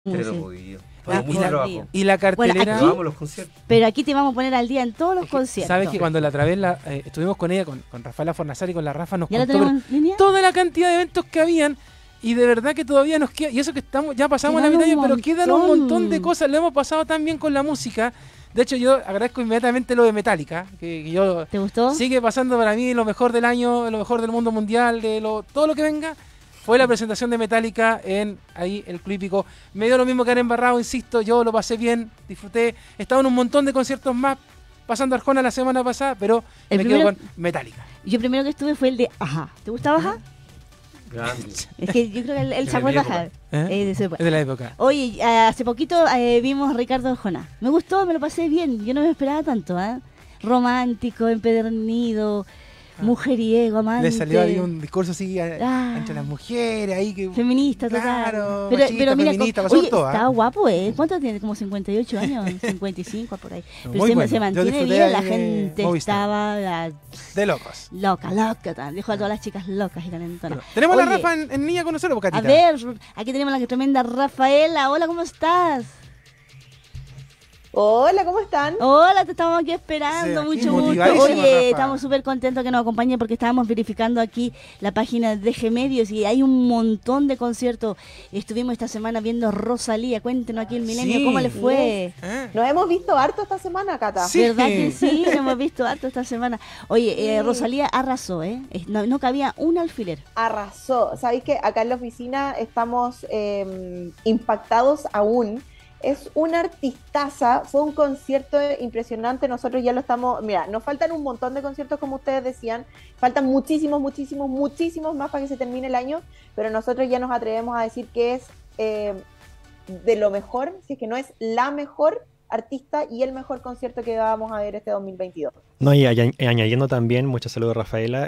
Pero Sí. muy bien. Ah, Mucho trabajo. Y la cartelera... aquí- Vamos los conciertos. Pero aquí te vamos a poner al día en todos los conciertos. Sabes que cuando la otra vez estuvimos con ella, con Rafaela Fornazari, con la Rafa, nos ¿Ya lo contó tenemos en línea? toda la cantidad de eventos que habían y de verdad que todavía nos queda, y eso que estamos ya pasamos la Quedan mitad, un pero quedan un montón. montón de cosas, lo hemos pasado tan bien con la música. De hecho, yo agradezco inmediatamente lo de Metallica, que yo ¿Te gustó? sigue pasando para mí lo mejor del año, lo mejor del mundo mundial, todo lo que venga. Fue la presentación de Metallica en ahí el Club Hípico. Me dio lo mismo que haber embarrado, insisto, yo lo pasé bien, disfruté. He estado en un montón de conciertos más, pasando Arjona la semana pasada, pero El me primero- quedo con Metallica. Yo primero que estuve fue el de Ajá. ¿Te gustaba Ajá? Grande. Es que yo creo que él se De acuerda mi Ajá. época. De su época. Es de la época. Oye, hace poquito vimos a Ricardo Arjona. Me gustó, me lo pasé bien. Yo no me esperaba tanto, ¿eh? Romántico, empedernido, mujeriego, amante. Le salió ahí un discurso así Ah. entre las mujeres, ahí que... Feminista, total. Claro, machista, feminista, pasó oye, todo, ¿ah? está guapo, ¿eh? ¿Cuánto tiene? Como 58 años, 55 por ahí. Pero Muy se, bueno. se Yo mantiene disfruté bien, ahí la de gente Movistar. estaba De locos. loca, tal. Dejó a todas las chicas locas y calentonas. Bueno, tenemos a la Oye, Rafa en línea con nosotros, a Catita. ver, aquí tenemos a la tremenda Rafaela. Hola, ¿cómo estás? Hola, ¿cómo están? Hola, te estamos aquí esperando, Sí, aquí mucho gusto. motivadísima, Oye, Rafa. estamos súper contentos que nos acompañen porque estábamos verificando aquí la página de G Medios y hay un montón de conciertos. Estuvimos esta semana viendo Rosalía. Cuéntenos aquí el Milenio, Sí. ¿cómo le fue? Nos hemos visto harto esta semana, Cata. Sí. ¿Verdad que sí? Lo hemos visto harto esta semana. Oye, Rosalía arrasó, ¿eh? No cabía un alfiler. Arrasó. Sabéis que acá en la oficina estamos impactados aún. Es una artistaza, fue un concierto impresionante, nosotros ya lo estamos, mira, nos faltan un montón de conciertos como ustedes decían, faltan muchísimos más para que se termine el año, pero nosotros ya nos atrevemos a decir que es de lo mejor, si es que no es la mejor artista y el mejor concierto que vamos a ver este 2022. No, y añadiendo también, muchas saludos Rafaela,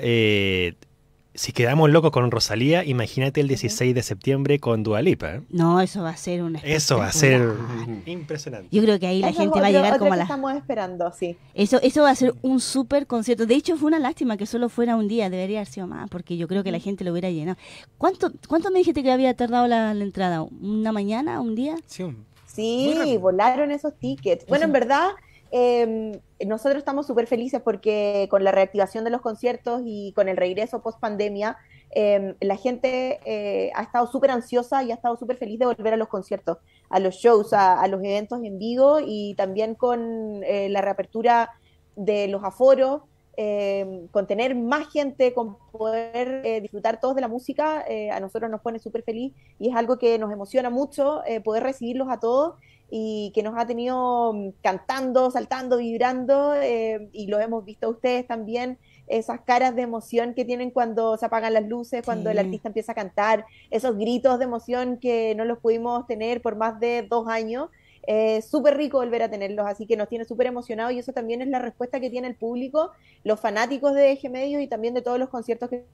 si quedamos locos con Rosalía, imagínate el 16 de septiembre con Dua Lipa. No, eso va a ser una Eso va a ser espectacular. impresionante. Yo creo que ahí la Eso gente es va a otro- llegar otro como a que la... estamos esperando, sí. Eso va a ser un súper concierto. De hecho, fue una lástima que solo fuera un día. Debería haber sido más, porque yo creo que la gente lo hubiera llenado. ¿Cuánto me dijiste que había tardado la entrada? ¿Una mañana? ¿Un día? Sí, muy Sí, rápido. volaron esos tickets. Bueno, en verdad, nosotros estamos súper felices porque con la reactivación de los conciertos y con el regreso post pandemia, la gente ha estado súper ansiosa y ha estado súper feliz de volver a los conciertos, a los shows, a los eventos en vivo y también con la reapertura de los aforos. Con tener más gente, con poder disfrutar todos de la música, a nosotros nos pone súper feliz y es algo que nos emociona mucho poder recibirlos a todos y que nos ha tenido cantando, saltando, vibrando y lo hemos visto a ustedes también, esas caras de emoción que tienen cuando se apagan las luces, cuando el Sí. artista empieza a cantar, esos gritos de emoción que no los pudimos tener por más de 2 años. Súper rico volver a tenerlos, así que nos tiene súper emocionados y eso también es la respuesta que tiene el público, los fanáticos de G Medios y también de todos los conciertos que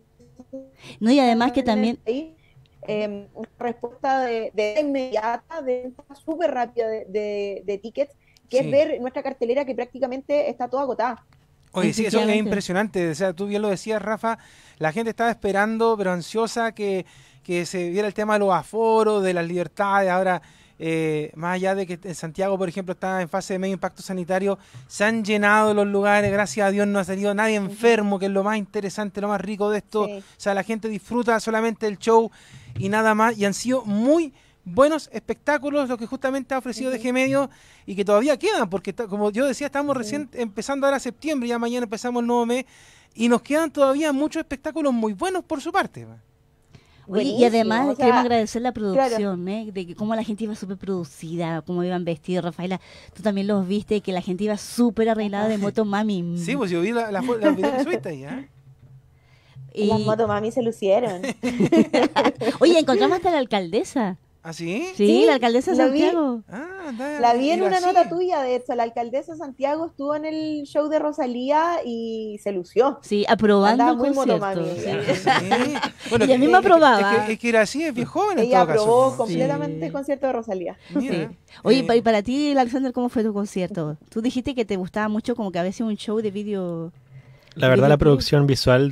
No, y además que en el también... país. Una respuesta de inmediata, de venta súper rápida de tickets, que Sí. es ver nuestra cartelera que prácticamente está toda agotada. Oye, sí, eso es Efectivamente. impresionante. O sea, tú bien lo decías, Rafa, la gente estaba esperando, pero ansiosa que se viera el tema de los aforos, de las libertades. Ahora, más allá de que en Santiago, por ejemplo, está en fase de medio impacto sanitario, se han llenado los lugares, gracias a Dios no ha salido nadie enfermo, que es lo más interesante, lo más rico de esto. Sí. O sea, la gente disfruta solamente el show y nada más, y han sido muy buenos espectáculos los que justamente ha ofrecido DG Medio y que todavía quedan, porque como yo decía, estamos recién empezando ahora septiembre, ya mañana empezamos el nuevo mes, y nos quedan todavía muchos espectáculos muy buenos por su parte. Oye, y Buenísimo, además o sea, queremos agradecer la producción, ¿eh? De que cómo la gente iba súper producida, cómo iban vestidos. Rafaela, tú también los viste, que la gente iba súper arreglada de moto mami. Sí, pues yo vi la video que subiste ahí, ¿eh? Y- Las motomami se lucieron. Oye, encontramos hasta la alcaldesa. ¿Ah, sí? Sí, Sí, la alcaldesa de la vi. Santiago. Ah, La vi en iba una así. nota tuya, de hecho, la alcaldesa de Santiago estuvo en el show de Rosalía y se lució. Sí, aprobando Andaba el muy concierto. motomami. Sí. Sí. Bueno, Ella misma aprobaba. Es que era así, es bien joven en Ella todo caso. aprobó Sí. completamente Sí. el concierto de Rosalía. Mira, Sí. Oye, eh, y para ti, Alexander, ¿cómo fue tu concierto? Tú dijiste que te gustaba mucho como que a veces un show de video La verdad, la producción visual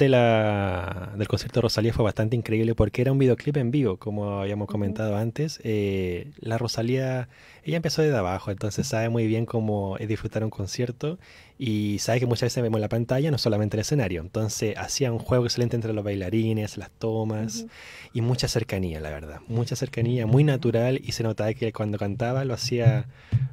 del concierto de Rosalía fue bastante increíble porque era un videoclip en vivo, como habíamos comentado antes. La Rosalía, ella empezó desde abajo, entonces sabe muy bien cómo es disfrutar un concierto y sabe que muchas veces vemos la pantalla, no solamente el escenario. Entonces hacía un juego excelente entre los bailarines, las tomas y mucha cercanía, la verdad. Mucha cercanía, muy natural y se notaba que cuando cantaba lo hacía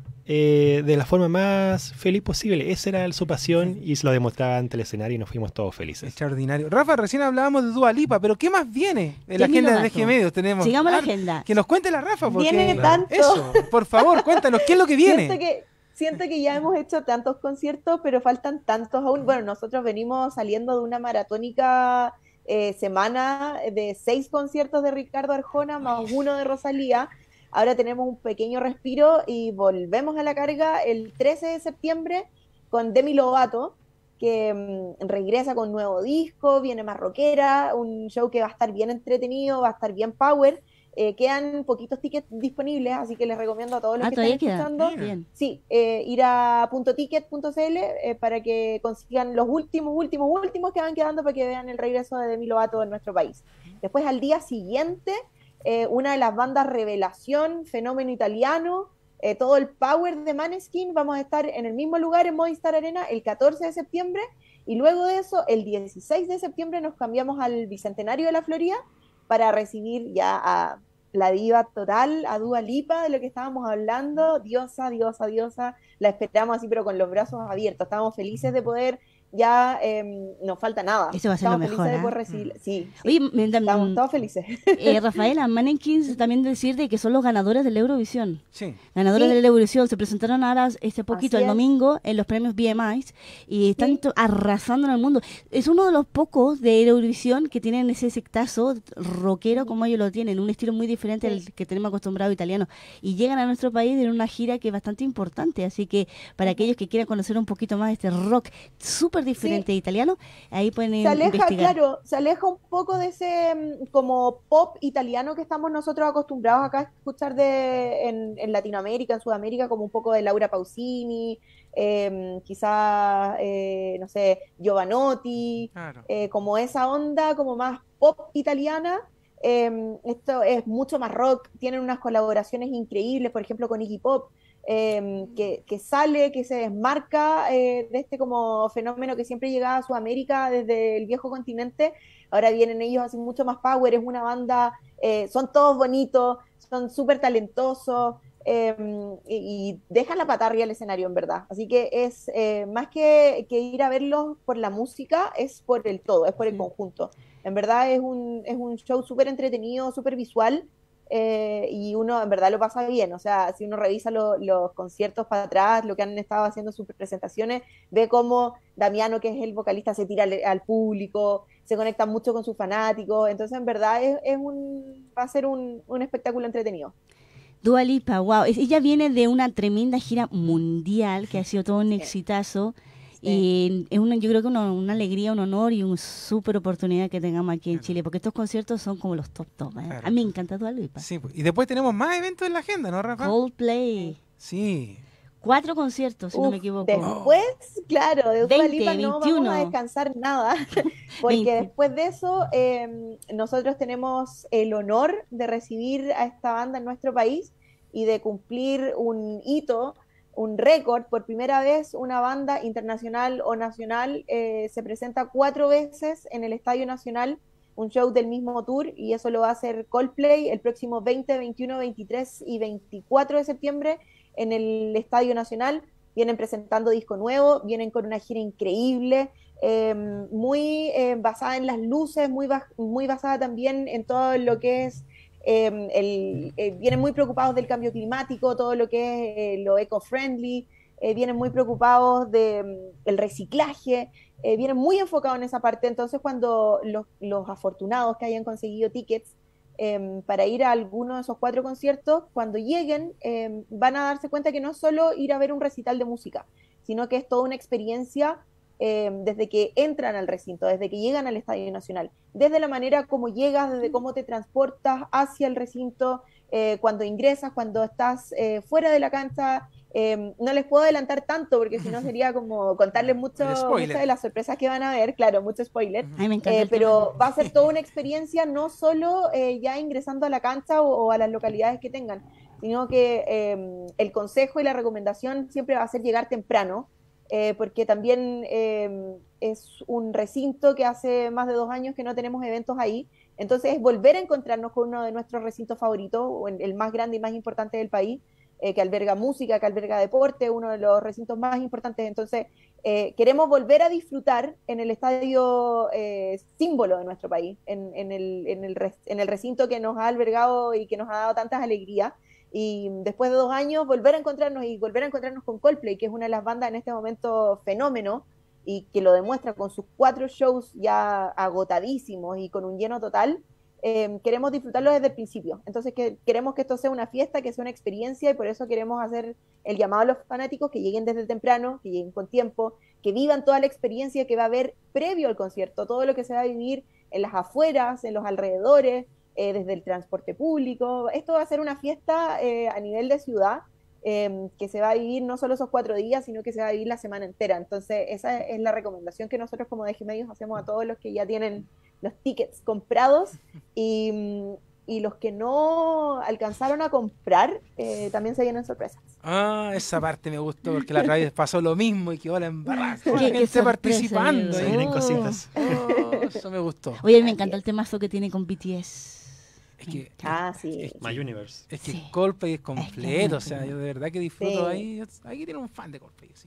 de la forma más feliz posible. Esa era su pasión y se lo demostraba ante el escenario y nos fuimos todos felices. Extraordinario. Rafa, recién hablábamos de Dua Lipa, pero ¿qué más viene en la agenda de DG Medios? Tenemos. Sigamos la agenda. Que nos cuente la Rafa. Porque, viene tanto. Eso, por favor, cuéntanos, ¿qué es lo que viene? Siento que ya hemos hecho tantos conciertos, pero faltan tantos aún. Bueno, nosotros venimos saliendo de una maratónica semana de 6 conciertos de Ricardo Arjona más uno de Rosalía. Ahora tenemos un pequeño respiro y volvemos a la carga el 13 de septiembre con Demi Lovato, que regresa con nuevo disco, viene más rockera, un show que va a estar bien entretenido, va a estar bien power. Quedan poquitos tickets disponibles, así que les recomiendo a todos los que están escuchando ir a .ticket.cl para que consigan los últimos que van quedando para que vean el regreso de Demi Lovato en nuestro país. Después, al día siguiente, una de las bandas revelación, fenómeno italiano, todo el power de Maneskin, vamos a estar en el mismo lugar en Movistar Arena el 14 de septiembre y luego de eso, el 16 de septiembre nos cambiamos al Bicentenario de la Florida para recibir ya a la diva total, a Dua Lipa, de lo que estábamos hablando, diosa, la esperamos así pero con los brazos abiertos, estábamos felices de poder ya nos falta nada. Eso va a ser lo mejor. De poder recibir. Sí, Oye, estamos todos felices. Rafaela, Mannequins también decirte que son los ganadores del Eurovisión. Sí. Ganadores del Eurovisión. Se presentaron ahora este poquito, Así el domingo, en los premios BMI y están arrasando en el mundo. Es uno de los pocos de Eurovisión que tienen ese sectazo rockero como ellos lo tienen, un estilo muy diferente al que tenemos acostumbrado italiano. Y llegan a nuestro país en una gira que es bastante importante. Así que para aquellos que quieran conocer un poquito más de este rock súper diferente italiano, ahí pueden investigar. Claro, se aleja un poco de ese como pop italiano que estamos nosotros acostumbrados acá a escuchar en Latinoamérica, en Sudamérica, como un poco de Laura Pausini, quizás, no sé, Giovanotti, claro. Como esa onda como más pop italiana. Esto es mucho más rock, tienen unas colaboraciones increíbles, por ejemplo con Iggy Pop, que sale, que se desmarca de este como fenómeno que siempre llegaba a Sudamérica desde el viejo continente. Ahora vienen ellos así mucho más power, es una banda, son todos bonitos, son súper talentosos, y dejan la pata arriba del escenario, en verdad. Así que es más que ir a verlos por la música, es por el todo, es por el conjunto. En verdad es un show súper entretenido, súper visual, y uno en verdad lo pasa bien. O sea, si uno revisa los conciertos para atrás, lo que han estado haciendo sus presentaciones, ve cómo Damiano, que es el vocalista, se tira al público, se conecta mucho con sus fanáticos. Entonces, en verdad va a ser un espectáculo entretenido. Dua Lipa, wow. Ella viene de una tremenda gira mundial que ha sido todo un exitazo. Y es yo creo que una alegría, un honor y una súper oportunidad que tengamos aquí en Chile, porque estos conciertos son como los top. Claro. A mí me encanta Dua Lipa. Sí, y después tenemos más eventos en la agenda, ¿no, Rafa? Coldplay. Sí. 4 conciertos, si no me equivoco. Después, claro, de Dua 20, Lipa no 21. vamos a descansar nada, porque después de eso nosotros tenemos el honor de recibir a esta banda en nuestro país y de cumplir un hito, un récord. Por primera vez una banda internacional o nacional se presenta 4 veces en el Estadio Nacional, un show del mismo tour, y eso lo va a hacer Coldplay el próximo 20, 21, 23 y 24 de septiembre en el Estadio Nacional. Vienen presentando disco nuevo, vienen con una gira increíble, muy basada en las luces, muy basada también en todo lo que es vienen muy preocupados del cambio climático, todo lo que es lo eco-friendly, vienen muy preocupados del reciclaje, vienen muy enfocados en esa parte. Entonces, cuando los afortunados que hayan conseguido tickets para ir a alguno de esos 4 conciertos, cuando lleguen van a darse cuenta que no es solo ir a ver un recital de música, sino que es toda una experiencia desde que entran al recinto, desde que llegan al Estadio Nacional, desde la manera como llegas, desde cómo te transportas hacia el recinto, cuando ingresas, cuando estás fuera de la cancha, No les puedo adelantar tanto porque si no sería como contarles muchas de las sorpresas que van a ver, claro, mucho spoiler. Ay, me encanta pero va a ser toda una experiencia, no solo ya ingresando a la cancha o a las localidades que tengan, sino que el consejo y la recomendación siempre va a ser llegar temprano, porque también es un recinto que hace más de 2 años que no tenemos eventos ahí, entonces es volver a encontrarnos con uno de nuestros recintos favoritos, o el más grande y más importante del país, que alberga música, que alberga deporte, uno de los recintos más importantes. Entonces, queremos volver a disfrutar en el estadio símbolo de nuestro país, en el recinto que nos ha albergado y que nos ha dado tantas alegrías. Y después de 2 años, volver a encontrarnos con Coldplay, que es una de las bandas en este momento fenómeno, y que lo demuestra con sus 4 shows ya agotadísimos y con un lleno total. Queremos disfrutarlo desde el principio. Entonces queremos que esto sea una fiesta, que sea una experiencia, y por eso queremos hacer el llamado a los fanáticos que lleguen desde temprano, que lleguen con tiempo, que vivan toda la experiencia que va a haber previo al concierto, todo lo que se va a vivir en las afueras, en los alrededores, desde el transporte público. Esto va a ser una fiesta a nivel de ciudad, que se va a vivir no solo esos 4 días, sino que se va a vivir la semana entera. Entonces esa es la recomendación que nosotros como DG Medios hacemos a todos los que ya tienen los tickets comprados, y los que no alcanzaron a comprar, también se vienen sorpresas. Esa parte me gustó, porque la otra vez pasó lo mismo y quedó la embarrada. Qué Gente participando. Se vienen cositas. Eso me gustó. Oye, me encanta el temazo que tiene con BTS. Es que, sí. My Universe. Es que Sí. Coldplay es completo, o sea, bueno. yo de verdad que disfruto Sí. ahí. Aquí tiene un fan de Coldplay, sí.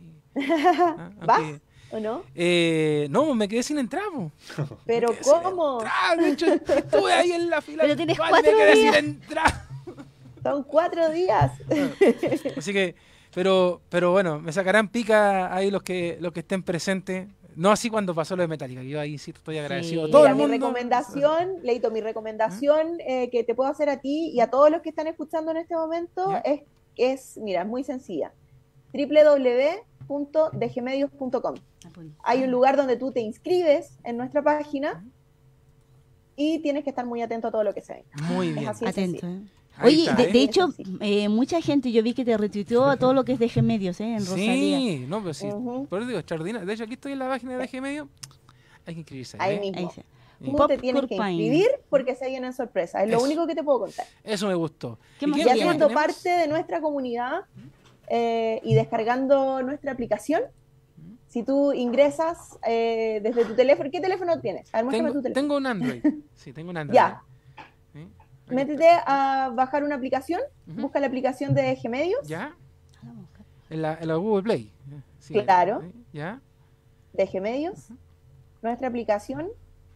¿Vas o no? No, me quedé sin entrar, po. Pero Me quedé sin ¿cómo? entrar, de hecho, estuve ahí en la fila. Pero tienes virtual, 4 me quedé días. sin entrar. Son 4 días. Así que, pero bueno, me sacarán pica ahí los que estén presentes. No así cuando pasó lo de Metallica, yo ahí sí estoy agradecido. Sí. Todo Mira, el mi mundo. recomendación, Leito, que te puedo hacer a ti y a todos los que están escuchando en este momento ¿Ya? es muy sencilla. www.dgmedios.com. Hay un lugar donde tú te inscribes en nuestra página y tienes que estar muy atento a todo lo que se venga. Muy Es bien. así de Atento, sencillo. Ahí Oye, está, de ¿eh? hecho, Sí. mucha gente, yo vi que te retuiteó a todo lo que es DG Medios, en Rosalía. Sí, no, pero sí. Ujú. Por eso digo, extraordinario. De hecho, aquí estoy en la página de DG Medio. Hay que inscribirse. Ahí ¿eh? mismo. Ahí está. Sí. Tú Pop te tienes que Corpine. inscribir porque se vienen sorpresas. Es lo Eso. único que te puedo contar. Eso me gustó. ¿Qué ¿Y más Ya tiene? siendo tenemos? parte de nuestra comunidad y descargando nuestra aplicación, si tú ingresas desde tu teléfono, ¿qué teléfono tienes? A ver, muéstrame tu teléfono. Tengo un Android. Sí, tengo un Android. Ya, ¿Sí? Ahí métete está. a bajar una aplicación, Ujú. busca la aplicación de DG Medios, ¿Ya? En la Google Play. Sí. Claro. ¿Sí? ¿Ya? DG Medios, nuestra aplicación,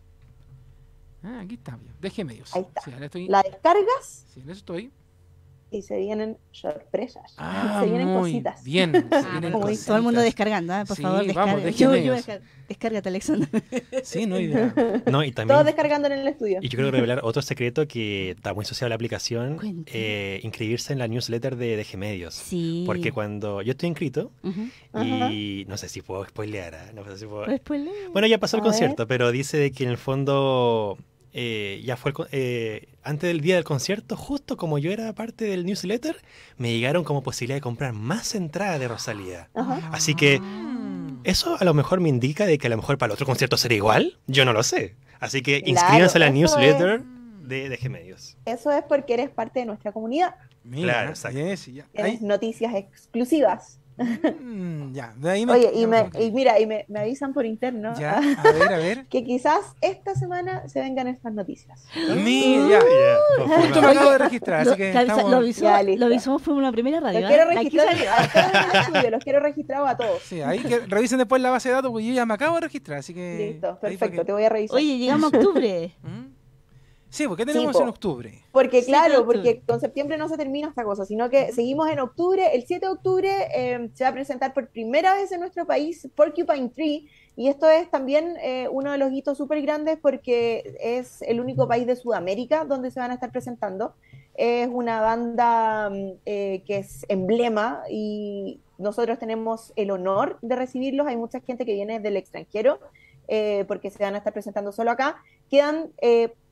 Aquí está. Bien. DG Medios. ahí está. Sí, ahora estoy. La descargas Sí, en eso estoy. y se vienen sorpresas. Se vienen muy cositas. bien. Se vienen como Todo el mundo cositas. descargando, por Sí, favor, vamos, descarga. DG Medios. Descárgate, Alexander. Sí, no hay idea. No, y Todos también. descargando en el estudio. Y yo quiero revelar otro secreto que está muy asociado a la aplicación. Cuéntame. Inscribirse en la newsletter de DG Medios. Sí. Porque cuando yo estoy inscrito, Ujú. y no sé si puedo spoilear, no sé si puedo... Pues, pues, lee. Bueno, ya pasó el A ver. concierto, pero dice de que en el fondo ya fue antes del día del concierto, justo como yo era parte del newsletter, me llegaron como posibilidad de comprar más entradas de Rosalía. Ajá. Así que Mm. eso a lo mejor me indica de que a lo mejor para el otro concierto será igual. Yo no lo sé. Así que Claro, inscríbanse a la eso newsletter de DG Medios. Eso es porque eres parte de nuestra comunidad. Mira, Claro, exacto. bien, sí, ya. Tienes Ahí- noticias exclusivas. Ya, de ahí me. Oye, ya y me- mira, me avisan por interno Ya, a ver. que quizás esta semana se vengan estas noticias. Mira, ya. Justo me acabo de registrar, así que Lo estamos. avisó, Ya, listo. lo avisamos, fuimos la primera radio. Los quiero ¿eh? Aquí registrar salió. a todos en el estudio, los quiero registrados a todos. Sí, ahí que revisen después la base de datos, porque yo ya me acabo de registrar, así que. Listo, ahí para perfecto, que- te voy a revisar. Oye, llegamos a octubre. ¿Mm? Sí, porque tenemos po. en octubre. Porque 7 de claro, octubre. porque con septiembre no se termina esta cosa, sino que seguimos en octubre. El 7 de octubre se va a presentar por primera vez en nuestro país Porcupine Tree, y esto es también uno de los hitos súper grandes porque es el único país de Sudamérica donde se van a estar presentando. Es una banda que es emblema y nosotros tenemos el honor de recibirlos. Hay mucha gente que viene del extranjero porque se van a estar presentando solo acá. Quedan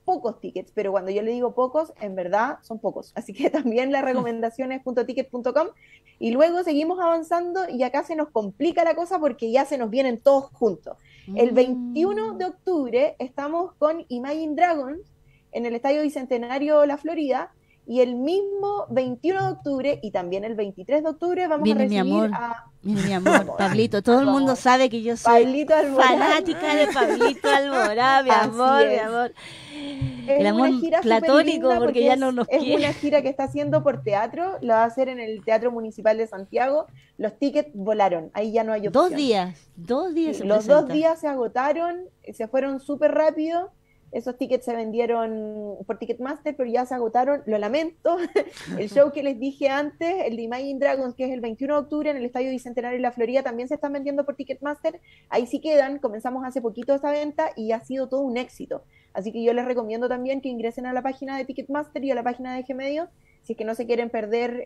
pocos tickets, pero cuando yo le digo pocos, en verdad son pocos. Así que también la recomendación es .ticket.com. Y luego seguimos avanzando y acá se nos complica la cosa porque ya se nos vienen todos juntos. El 21 de octubre estamos con Imagine Dragons en el Estadio Bicentenario La Florida, y el mismo 21 de octubre y también el 23 de octubre vamos a recibir mi amor, Pablito. Todo el mundo sabe que yo soy fanática de Pablito Alborán, mi amor, mi amor. Es el amor platónico, porque ya no nos quiere. Es una gira que está haciendo por teatro, la va a hacer en el Teatro Municipal de Santiago. Los tickets volaron, ahí ya no hay opción. 2 días. Sí, los 2 días se agotaron, se fueron súper rápido. Esos tickets se vendieron por Ticketmaster, pero ya se agotaron, lo lamento. El show que les dije antes, el de Imagine Dragons, que es el 21 de octubre en el Estadio Bicentenario de La Florida, también se están vendiendo por Ticketmaster. Ahí sí quedan, comenzamos hace poquito esta venta y ha sido todo un éxito. Así que yo les recomiendo también que ingresen a la página de Ticketmaster y a la página de G-Medios, si es que no se quieren perder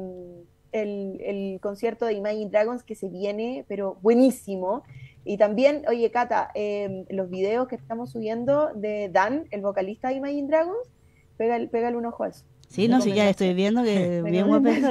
el concierto de Imagine Dragons, que se viene, pero buenísimo. Y también, oye, Cata, los videos que estamos subiendo de Dan, el vocalista de Imagine Dragons, pégale un ojo a eso. Sí, no, sí, ya estoy viendo que bien guapo,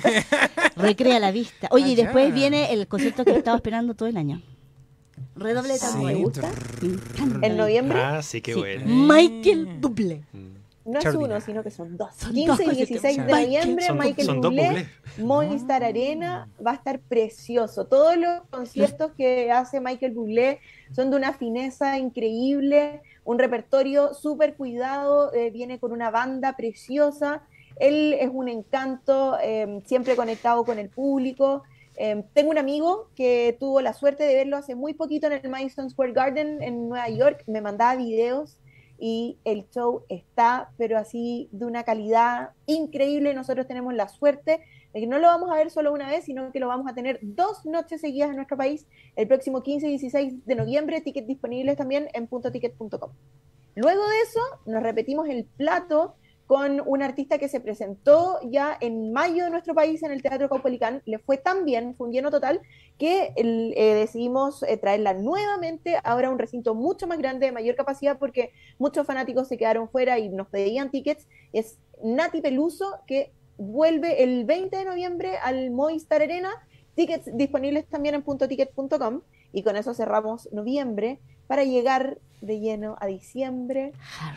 recrea la vista. Oye, y después viene el concierto que estaba esperando todo el año. Redoble de tambores. ¿Me gusta? ¿En noviembre? Ah, sí, qué bueno. Michael Bublé. No es uno, sino que son dos. 15 y 16 de noviembre, Michael Bublé, Movistar Arena, va a estar precioso. Todos los conciertos que hace Michael Bublé son de una fineza increíble, un repertorio súper cuidado, viene con una banda preciosa. Él es un encanto, siempre conectado con el público. Tengo un amigo que tuvo la suerte de verlo hace muy poquito en el Madison Square Garden en Nueva York, me mandaba videos y el show está, pero así de una calidad increíble. Nosotros tenemos la suerte de que no lo vamos a ver solo una vez, sino que lo vamos a tener 2 noches seguidas en nuestro país, el próximo 15 y 16 de noviembre, tickets disponibles también en .ticket.com. Luego de eso, nos repetimos el plato con un artista que se presentó ya en mayo de nuestro país en el Teatro Caupolicán. Le fue tan bien, fue un lleno total, que decidimos traerla nuevamente, ahora a un recinto mucho más grande, de mayor capacidad, porque muchos fanáticos se quedaron fuera y nos pedían tickets. Es Nati Peluso, que vuelve el 20 de noviembre al Movistar Arena, tickets disponibles también en .ticket.com, y con eso cerramos noviembre para llegar de lleno a diciembre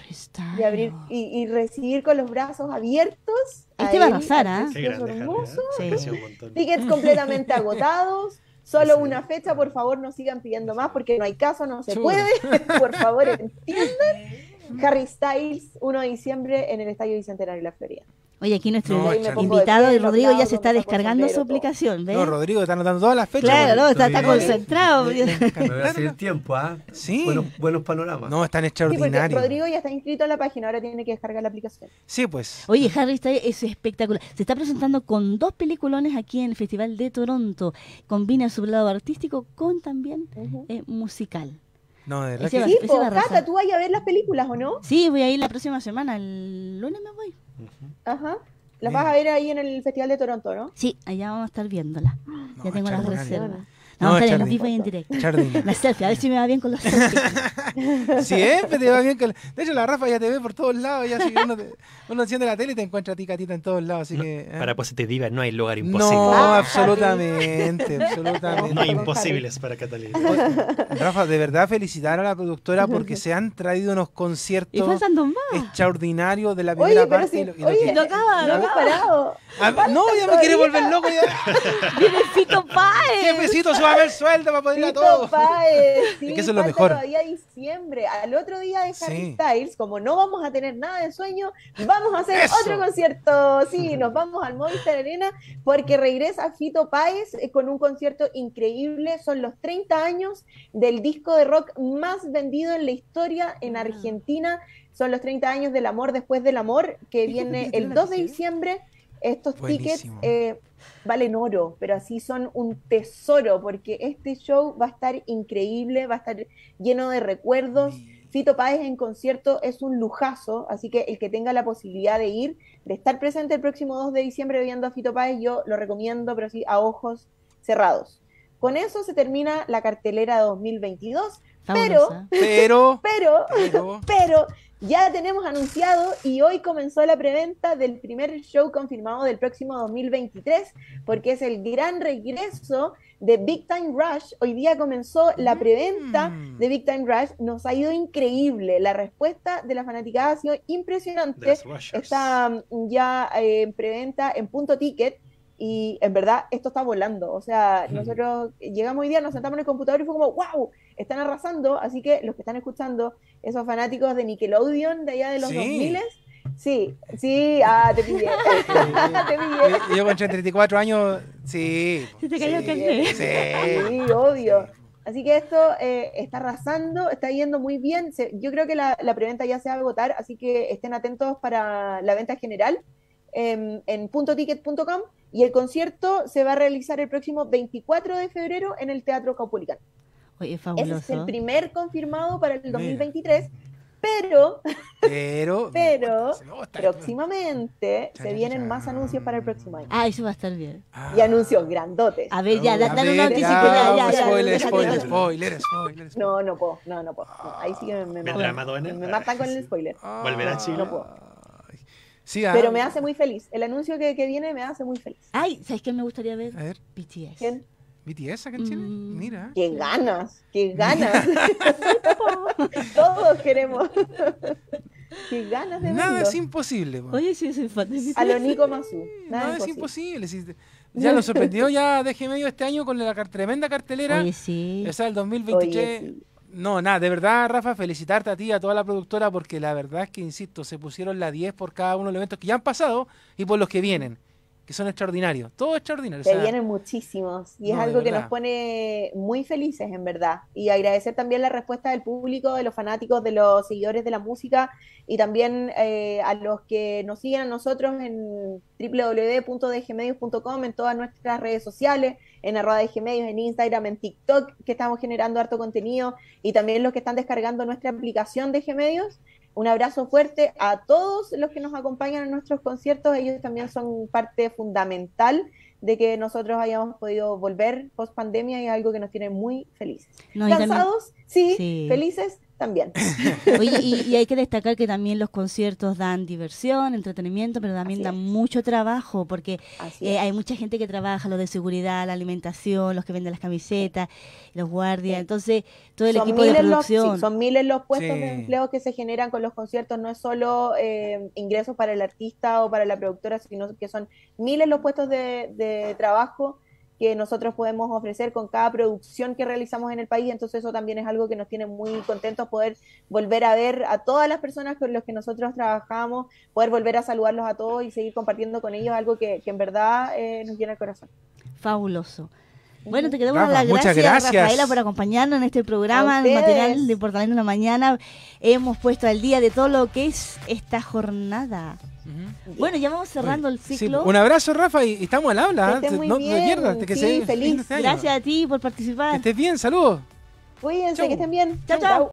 y abrir y recibir con los brazos abiertos. Este va a arrasar, ¿ah? Hermoso. Sí. Tickets completamente agotados. Solo una fecha, por favor, no sigan pidiendo más porque no hay caso, no se puede. Por favor, entiendan. Harry Styles, 1 de diciembre en el Estadio Bicentenario de La Florida. Oye, aquí nuestro invitado, y Rodrigo, ya se está descargando su aplicación, ¿ves? No, Rodrigo está anotando todas las fechas. Claro, no, está concentrado. Me voy a hacer el tiempo, ¿ah? Sí. Buenos panoramas. No, están Sí, porque extraordinarios. Rodrigo ya está inscrito en la página, ahora tiene que descargar la aplicación. Sí, pues. Oye, Harry Styles es espectacular. Se está presentando con 2 peliculones aquí en el Festival de Toronto. Combina su lado artístico con también musical. No, de verdad Ese que va- Sí, ese va a arrasar. Cata, ¿tú vas a ver las películas o no? Sí, voy a ir la próxima semana. El lunes me voy. Ajá. Las Mira. vas a ver ahí en el Festival de Toronto, ¿no? Sí, allá vamos a estar viéndola. No, Ya tengo las extraordinario. reservas. No, Vamos a estar en los extraordinario. vivos y en directo. extraordinario. La selfie, a ver si me va bien con los selfies. Siempre te va bien. De hecho, la Rafa ya te ve por todos lados. Ya, así que uno enciende la tele y te encuentra a ti, Catita, en todos lados. Así que, Para Positiva no hay lugar imposible. No, Ah, absolutamente, absolutamente. No hay imposibles para Catalina. Rafa, de verdad felicitar a la productora porque se han traído unos Y conciertos faltan 2 más. extraordinarios de la primera Oye, pero parte. si, y lo oye, que- no acaba, no no hemos acaba. parado. No, ya me quiere volver loco ya. ¡Viene Fito Páez! Jefecito, súbame el sueldo para poder ir a Fito todo. Páez, sí, Es que eso es lo falta mejor. todavía diciembre. Al otro día de Harry Sí. Styles, como no vamos a tener nada de sueño, vamos a hacer Eso. otro concierto. Sí, nos vamos al Movistar Arena porque regresa Fito Páez con un concierto increíble. Son los 30 años del disco de rock más vendido en la historia en Argentina. Son los 30 años del amor después del amor, que viene el 2 de diciembre. Estos Buenísimo. tickets valen oro, pero así son un tesoro, porque este show va a estar increíble, va a estar lleno de recuerdos. Fito Páez en concierto es un lujazo, así que el que tenga la posibilidad de ir, de estar presente el próximo 2 de diciembre viendo a Fito Páez, yo lo recomiendo, pero sí a ojos cerrados. Con eso se termina la cartelera 2022, Fabulosa. Pero, pero ya tenemos anunciado y hoy comenzó la preventa del primer show confirmado del próximo 2023, porque es el gran regreso de Big Time Rush. Hoy día comenzó la preventa de Big Time Rush. Nos ha ido increíble. La respuesta de la fanaticada ha sido impresionante. Está ya en preventa en Punto Ticket. Y en verdad esto está volando, o sea, nosotros llegamos hoy día, nos sentamos en el computador y fue como wow, están arrasando, así que los que están escuchando, esos fanáticos de Nickelodeon de allá de los 2000, sí, te pillé. Te pillé. Yo con 34 años, sí. Se te cayó el carnet. Sí, obvio. Así que esto está arrasando, está yendo muy bien. Yo creo que la preventa ya se va a agotar, así que estén atentos para la venta general en puntoticket.com. Y el concierto se va a realizar el próximo 24 de febrero en el Teatro Caupolicán. Oye, fabuloso. Ese es el primer confirmado para el 2023, pero próximamente se vienen más anuncios para el próximo año. Ah, eso va a estar bien. Y anuncios grandotes. A ver, ya, dale un anticipo. Spoiler. No puedo. No, ahí sí que me matan con el spoiler. Volver a Chile. No puedo. Sí, pero me hace muy feliz. El anuncio que viene me hace muy feliz. Ay, ¿sabes qué me gustaría ver? A ver. BTS. ¿Quién? ¿BTS acá en Chile? Mira. ¡Qué ganas! Todos queremos. ¡Qué ganas de verlo! Nada es imposible. Oye, sí, soy fan de BTS. A lo Nico Masu. Nada es imposible. Ya nos sorprendió ya DG Medio este año con la tremenda cartelera. Oye, sí. Esa del 2023. Oye, sí. No, nada, de verdad, Rafa, felicitarte a ti y a toda la productora porque la verdad es que, insisto, se pusieron la 10 por cada uno de los eventos que ya han pasado y por los que vienen, que son extraordinarios, todo extraordinario. Se vienen muchísimos y es algo que nos pone muy felices, en verdad. Y agradecer también la respuesta del público, de los fanáticos, de los seguidores de la música y también a los que nos siguen a nosotros en www.dgmedios.com, en todas nuestras redes sociales, en @dgmedios, en Instagram, en TikTok, que estamos generando harto contenido, y también los que están descargando nuestra aplicación de Gmedios. Un abrazo fuerte a todos los que nos acompañan en nuestros conciertos. Ellos también son parte fundamental de que nosotros hayamos podido volver post pandemia y es algo que nos tiene muy felices. ¿Cansados? Sí. Felices también. Oye, y hay que destacar que también los conciertos dan diversión, entretenimiento, pero también dan mucho trabajo, porque hay mucha gente que trabaja, los de seguridad, la alimentación, los que venden las camisetas, los guardias, entonces todo el equipo de producción. Son miles los puestos de empleo que se generan con los conciertos, no es solo ingresos para el artista o para la productora, sino que son miles los puestos de trabajo que nosotros podemos ofrecer con cada producción que realizamos en el país. Entonces eso también es algo que nos tiene muy contentos, poder volver a ver a todas las personas con las que nosotros trabajamos, poder volver a saludarlos a todos y seguir compartiendo con ellos, algo que en verdad nos llena el corazón. Fabuloso. Bueno, te queremos dar las gracias, Rafaela, por acompañarnos en este programa, el material de Portaleando en la Mañana. Hemos puesto al día de todo lo que es esta jornada. Bueno, ya vamos cerrando el ciclo. Sí, un abrazo, Rafa, y estamos al habla. No te pierdas. Feliz. Gracias a ti por participar. Que estés bien, saludos. Cuídense, que estén bien. Chao.